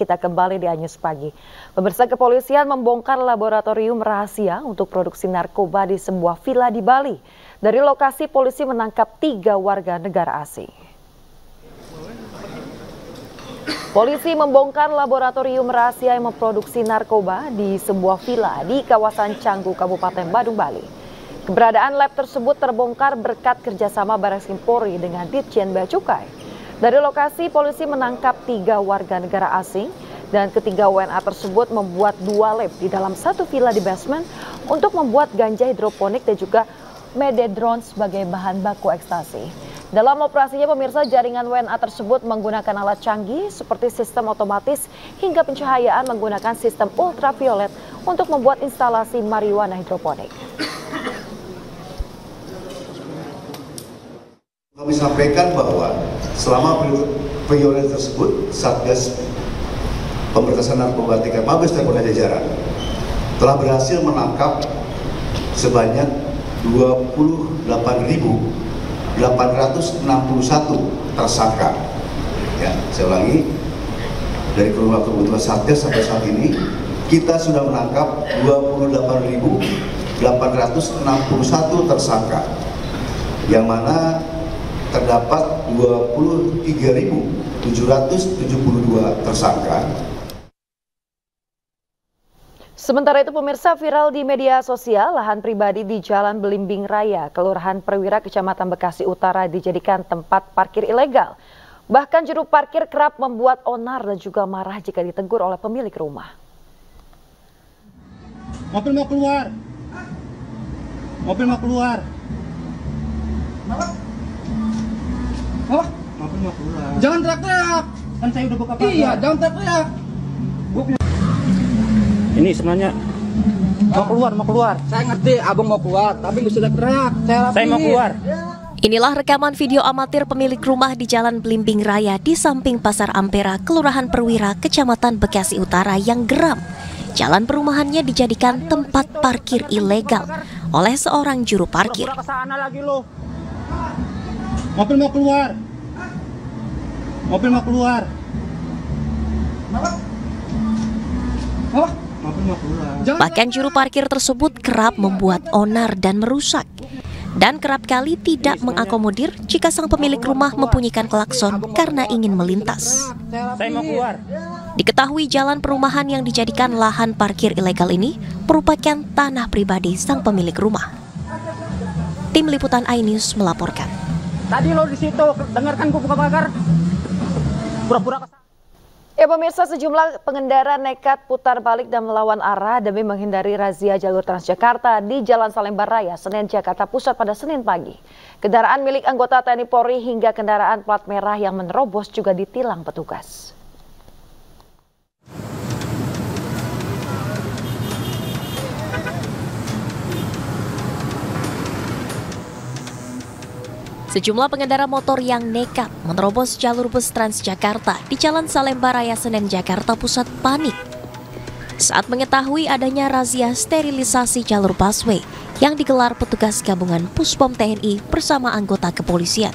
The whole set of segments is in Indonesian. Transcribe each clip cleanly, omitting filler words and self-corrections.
Kita kembali di Anyus Pagi. Pemirsa, kepolisian membongkar laboratorium rahasia untuk produksi narkoba di sebuah villa di Bali. Dari lokasi, polisi menangkap 3 warga negara asing. Polisi membongkar laboratorium rahasia yang memproduksi narkoba di sebuah villa di kawasan Canggu, Kabupaten Badung, Bali. Keberadaan lab tersebut terbongkar berkat kerjasama Barreskrim Polri dengan Ditjen Bea Cukai. Dari lokasi, polisi menangkap 3 warga negara asing dan ketiga WNA tersebut membuat 2 lab di dalam satu villa di basement untuk membuat ganja hidroponik dan juga mededron sebagai bahan baku ekstasi. Dalam operasinya, pemirsa, jaringan WNA tersebut menggunakan alat canggih seperti sistem otomatis hingga pencahayaan menggunakan sistem ultraviolet untuk membuat instalasi marijuana hidroponik. Kami sampaikan bahwa selama periode tersebut, Satgas Pemberantasan Narkoba tingkat Mabes Polri Jajaran telah berhasil menangkap sebanyak 28.861 tersangka. Ya, saya ulangi, dari kebutuhan Satgas sampai saat ini kita sudah menangkap 28.861 tersangka, yang mana terdapat 23.772 tersangka. Sementara itu, pemirsa, viral di media sosial, lahan pribadi di Jalan Belimbing Raya, Kelurahan Perwira, Kecamatan Bekasi Utara dijadikan tempat parkir ilegal. Bahkan juru parkir kerap membuat onar dan juga marah jika ditegur oleh pemilik rumah. Mobil mau keluar. Mobil mau keluar. Oh, mobil mau keluar. Jangan teriak-teriak. Kan saya udah buka pagar. Iya, jangan teriak-teriak. Ini sebenarnya mau keluar. Saya ngerti abang mau keluar, tapi nggak sudah teriak. Saya mau keluar. Inilah rekaman video amatir pemilik rumah di Jalan Belimbing Raya di samping Pasar Ampera, Kelurahan Perwira, Kecamatan Bekasi Utara yang geram. Jalan perumahannya dijadikan tempat parkir ilegal oleh seorang juru parkir. Mobil mau keluar. Mobil mau keluar. Mobil mau keluar. Bahkan juru parkir tersebut kerap membuat onar dan merusak. Dan kerap kali tidak mengakomodir jika sang pemilik rumah membunyikan klakson karena ingin melintas. Saya mau keluar. Diketahui jalan perumahan yang dijadikan lahan parkir ilegal ini merupakan tanah pribadi sang pemilik rumah. Tim Liputan iNews melaporkan. Tadi lo di situ, dengarkan gue buka pagar. Pura-pura. Ya, pemirsa, sejumlah pengendara nekat putar balik dan melawan arah demi menghindari razia jalur Transjakarta di Jalan Salemba Raya, Senen, Jakarta Pusat pada Senin pagi. Kendaraan milik anggota TNI Polri hingga kendaraan plat merah yang menerobos juga ditilang petugas. Sejumlah pengendara motor yang nekat menerobos jalur bus Transjakarta di Jalan Salemba Raya, Senen, Jakarta Pusat panik saat mengetahui adanya razia sterilisasi jalur busway yang digelar petugas gabungan Puspom TNI bersama anggota kepolisian.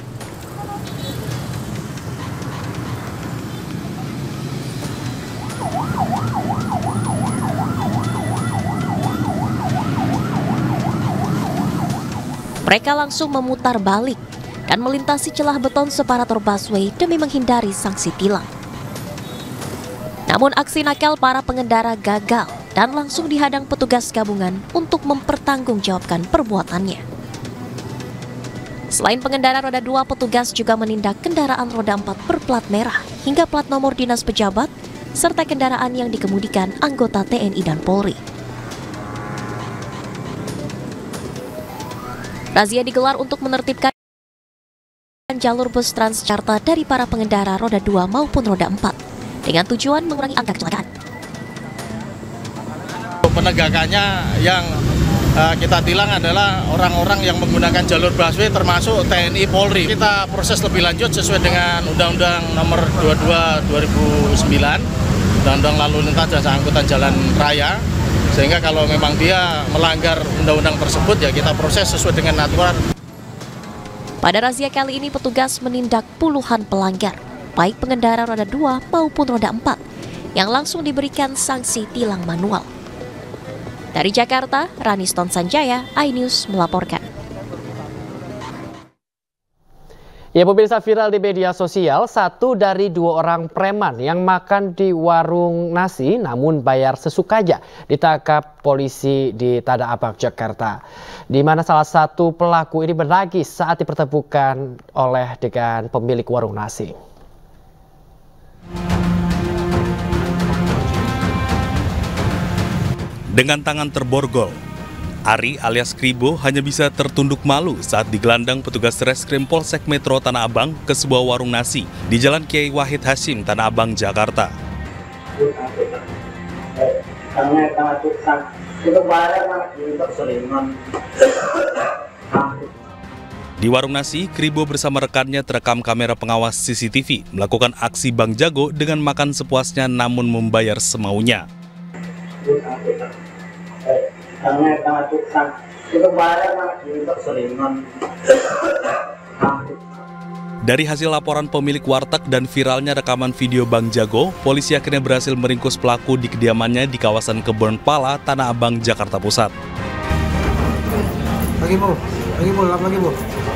Mereka langsung memutar balik dan melintasi celah beton separator busway demi menghindari sanksi tilang. Namun aksi nakal para pengendara gagal dan langsung dihadang petugas gabungan untuk mempertanggungjawabkan perbuatannya. Selain pengendara roda 2, petugas juga menindak kendaraan roda 4 berplat merah hingga plat nomor dinas pejabat serta kendaraan yang dikemudikan anggota TNI dan Polri. Razia digelar untuk menertibkan jalur bus Transjakarta dari para pengendara roda 2 maupun roda 4 dengan tujuan mengurangi angka kecelakaan. Penegakannya yang kita tilang adalah orang-orang yang menggunakan jalur busway termasuk TNI Polri. Kita proses lebih lanjut sesuai dengan Undang-Undang Nomor 22 2009, Undang-Undang Lalu Lintas dan Angkutan Jalan Raya. Sehingga kalau memang dia melanggar undang-undang tersebut, ya kita proses sesuai dengan aturan. Pada razia kali ini petugas menindak puluhan pelanggar, baik pengendara roda 2 maupun roda 4, yang langsung diberikan sanksi tilang manual. Dari Jakarta, Raniston Sanjaya, iNews melaporkan. Ya, pemirsa, viral di media sosial, 1 dari 2 orang preman yang makan di warung nasi namun bayar sesukanya ditangkap polisi di Tanah Abang, Jakarta. Di mana salah satu pelaku ini menagih saat dipertemukan dengan pemilik warung nasi. Dengan tangan terborgol, Ari alias Kribo hanya bisa tertunduk malu saat digelandang petugas Reskrim Polsek Metro Tanah Abang ke sebuah warung nasi di Jalan Kiai Wahid Hasyim, Tanah Abang, Jakarta. Di warung nasi, Kribo bersama rekannya terekam kamera pengawas CCTV melakukan aksi Bang Jago dengan makan sepuasnya namun membayar semaunya. Dari hasil laporan pemilik warteg dan viralnya rekaman video Bang Jago, polisi akhirnya berhasil meringkus pelaku di kediamannya di kawasan Kebon Pala, Tanah Abang, Jakarta Pusat. Lagi bu.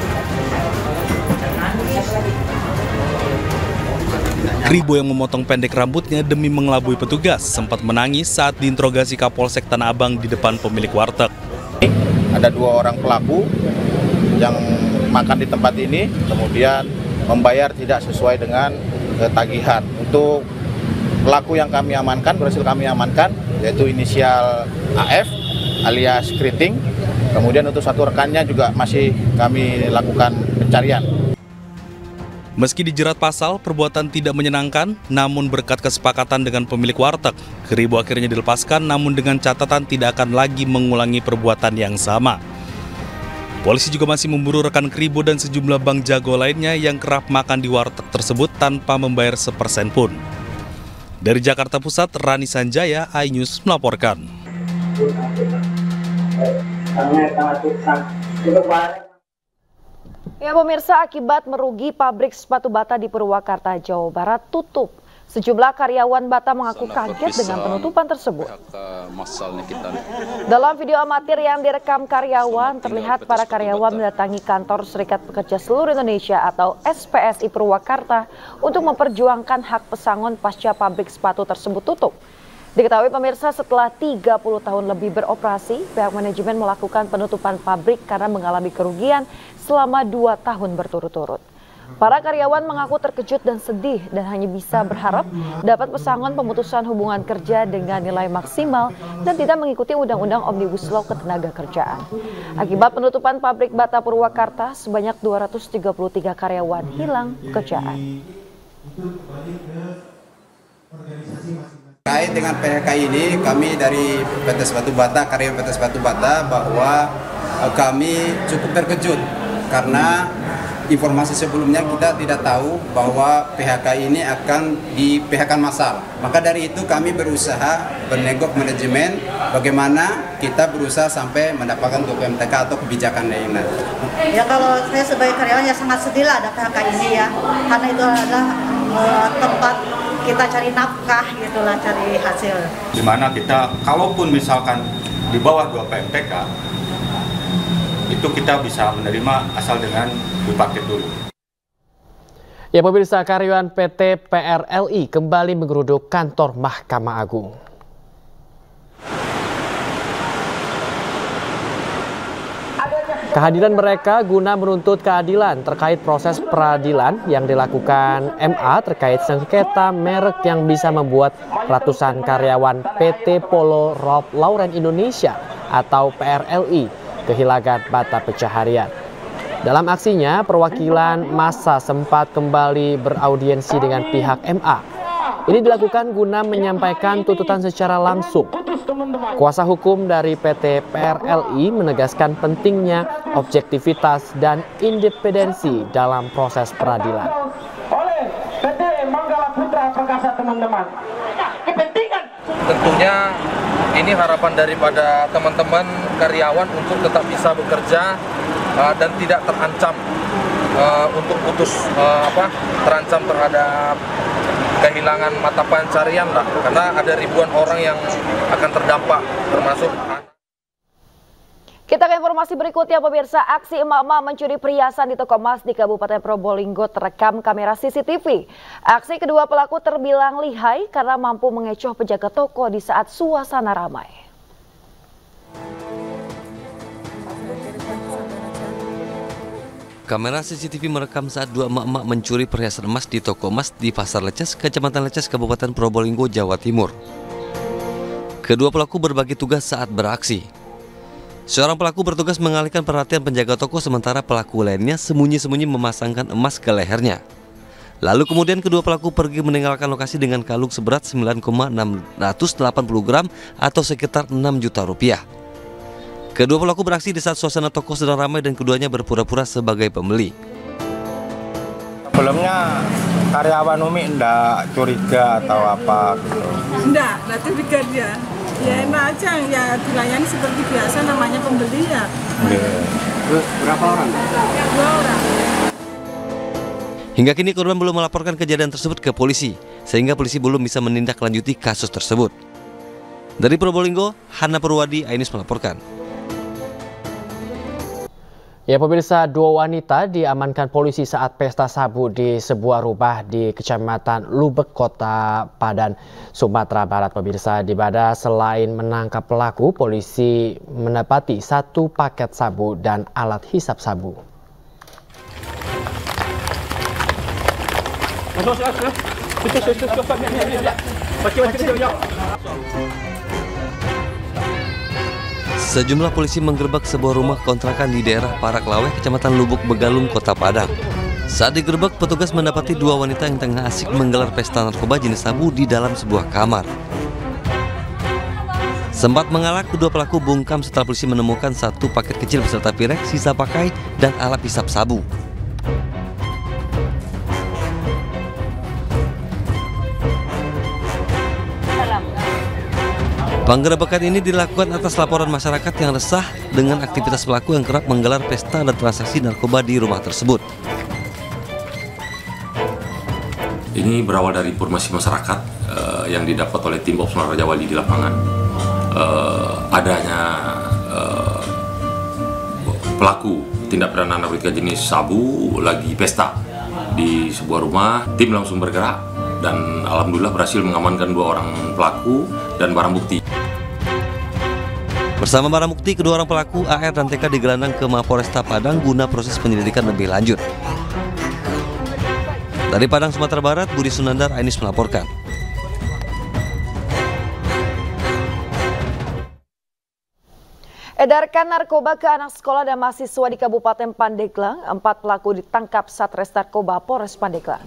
Kribo yang memotong pendek rambutnya demi mengelabui petugas sempat menangis saat diinterogasi Kapolsek Tanah Abang di depan pemilik warteg. Ada 2 orang pelaku yang makan di tempat ini, kemudian membayar tidak sesuai dengan tagihan. Untuk pelaku yang kami amankan, berhasil kami amankan, yaitu inisial AF alias Kriting. Kemudian untuk 1 rekannya juga masih kami lakukan pencarian. Meski dijerat pasal perbuatan tidak menyenangkan, namun berkat kesepakatan dengan pemilik warteg, Kribo akhirnya dilepaskan namun dengan catatan tidak akan lagi mengulangi perbuatan yang sama. Polisi juga masih memburu rekan Kribo dan sejumlah Bang Jago lainnya yang kerap makan di warteg tersebut tanpa membayar sepersen pun. Dari Jakarta Pusat, Rani Sanjaya, iNews melaporkan. Ya pemirsa, akibat merugi pabrik sepatu bata di Purwakarta, Jawa Barat tutup. Sejumlah karyawan bata mengaku kaget dengan penutupan tersebut. Dalam video amatir yang direkam karyawan, terlihat para karyawan mendatangi kantor Serikat Pekerja Seluruh Indonesia atau SPSI Purwakarta untuk memperjuangkan hak pesangon pasca pabrik sepatu tersebut tutup. Diketahui pemirsa, setelah 30 tahun lebih beroperasi, pihak manajemen melakukan penutupan pabrik karena mengalami kerugian selama 2 tahun berturut-turut. Para karyawan mengaku terkejut dan sedih dan hanya bisa berharap dapat pesangon pemutusan hubungan kerja dengan nilai maksimal dan tidak mengikuti Undang-Undang Omnibus Law Ketenagakerjaan. Akibat penutupan pabrik bata Purwakarta, sebanyak 233 karyawan hilang pekerjaan. Terkait dengan PHK ini, kami dari PT Sepatu Bata, karyawan PT Sepatu Bata, bahwa kami cukup terkejut karena informasi sebelumnya kita tidak tahu bahwa PHK ini akan di PHK massal. Maka dari itu kami berusaha bernegok manajemen bagaimana kita berusaha sampai mendapatkan PMTK atau kebijakan lainnya. Ya kalau saya sebagai karyawan ya sangat sedih lah ada PHK ini ya, karena itu adalah tempat kita cari nafkah gitulah, cari hasil. Dimana kita kalaupun misalkan di bawah 2 PMTK itu kita bisa menerima asal dengan dipakai dulu. Ya pemirsa, karyawan PT PRLI kembali menggeruduk kantor Mahkamah Agung. Kehadiran mereka guna menuntut keadilan terkait proses peradilan yang dilakukan MA terkait sengketa merek yang bisa membuat ratusan karyawan PT Polo Ralph Lauren Indonesia atau PRLI kehilangan mata pencaharian. Dalam aksinya, perwakilan massa sempat kembali beraudiensi dengan pihak MA. Ini dilakukan guna menyampaikan tuntutan secara langsung. Kuasa hukum dari PT PRLI menegaskan pentingnya objektivitas dan independensi dalam proses peradilan. Oleh PT Manggala Putra Perkasa teman-teman. Tentunya ini harapan daripada teman-teman karyawan untuk tetap bisa bekerja dan tidak terancam untuk putus terancam terhadap kehilangan mata pencarian lah, karena ada ribuan orang yang akan terdampak, termasuk. Kita ke informasi berikutnya, pemirsa. Aksi emak-emak mencuri perhiasan di toko emas di Kabupaten Probolinggo terekam kamera CCTV. Aksi kedua pelaku terbilang lihai karena mampu mengecoh penjaga toko di saat suasana ramai. Kamera CCTV merekam saat dua emak-emak mencuri perhiasan emas di toko emas di Pasar Leces, Kecamatan Leces, Kabupaten Probolinggo, Jawa Timur. Kedua pelaku berbagi tugas saat beraksi. Seorang pelaku bertugas mengalihkan perhatian penjaga toko, sementara pelaku lainnya sembunyi-sembunyi memasangkan emas ke lehernya. Lalu kemudian kedua pelaku pergi meninggalkan lokasi dengan kalung seberat 9,680 gram atau sekitar 6 juta rupiah. Kedua pelaku beraksi di saat suasana toko sedang ramai dan keduanya berpura-pura sebagai pembeli. Sebelumnya karyawan Umi enggak curiga atau apa gitu? Enggak curiga dia. Ya enak aja, ya dilayani seperti biasa, namanya pembeli ya. Berapa orang? 2 orang. Hingga kini korban belum melaporkan kejadian tersebut ke polisi, sehingga polisi belum bisa menindaklanjuti kasus tersebut. Dari Probolinggo, Hana Purwadi, Ainis melaporkan. Ya pemirsa, 2 wanita diamankan polisi saat pesta sabu di sebuah rumah di Kecamatan Lubek, Kota Padan, Sumatera Barat. Pemirsa, di mana selain menangkap pelaku, polisi mendapati 1 paket sabu dan alat hisap sabu. Sejumlah polisi menggerebek sebuah rumah kontrakan di daerah Paraklaweh, Kecamatan Lubuk Begalung, Kota Padang. Saat digerebek, petugas mendapati 2 wanita yang tengah asik menggelar pesta narkoba jenis sabu di dalam sebuah kamar. Sempat mengalah, kedua pelaku bungkam setelah polisi menemukan 1 paket kecil beserta pirek, sisa pakai, dan alat hisap sabu. Penggerebekan ini dilakukan atas laporan masyarakat yang resah dengan aktivitas pelaku yang kerap menggelar pesta dan transaksi narkoba di rumah tersebut. Ini berawal dari informasi masyarakat yang didapat oleh tim Ops Raja Wali di lapangan. Adanya pelaku tindak pidana narkotika jenis sabu lagi pesta di sebuah rumah. Tim langsung bergerak dan alhamdulillah berhasil mengamankan 2 orang pelaku dan barang bukti. Bersama barang bukti, kedua orang pelaku AR dan TK digelandang ke Mapolresta Padang guna proses penyelidikan lebih lanjut. Dari Padang, Sumatera Barat, Budi Sunandar, Ainis melaporkan. Edarkan narkoba ke anak sekolah dan mahasiswa di Kabupaten Pandeglang. 4 pelaku ditangkap Satres Narkoba Polres Pandeglang.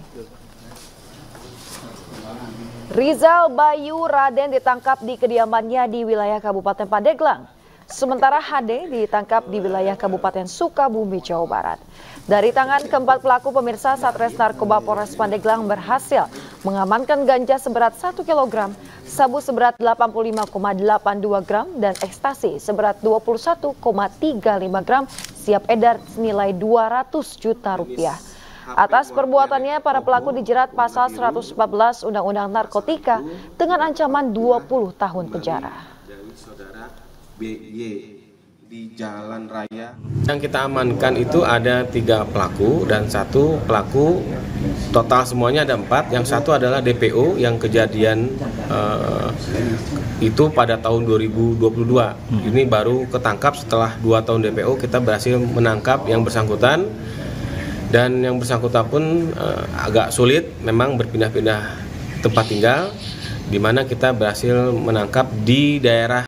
Rizal Bayu Raden ditangkap di kediamannya di wilayah Kabupaten Pandeglang. Sementara HD ditangkap di wilayah Kabupaten Sukabumi, Jawa Barat. Dari tangan ke-4 pelaku, pemirsa, Satres Narkoba Polres Pandeglang berhasil mengamankan ganja seberat 1 kg, sabu seberat 85,82 gram, dan ekstasi seberat 21,35 gram siap edar senilai 200 juta rupiah. Atas perbuatannya, para pelaku dijerat pasal 114 Undang-Undang Narkotika dengan ancaman 20 tahun penjara. Saudara BY di Jalan Raya. Yang kita amankan itu ada 3 pelaku dan 1 pelaku, total semuanya ada 4. Yang 1 adalah DPO yang kejadian itu pada tahun 2022. Ini baru ketangkap setelah 2 tahun DPO, kita berhasil menangkap yang bersangkutan. Dan yang bersangkutan pun agak sulit, memang berpindah-pindah tempat tinggal, di mana kita berhasil menangkap di daerah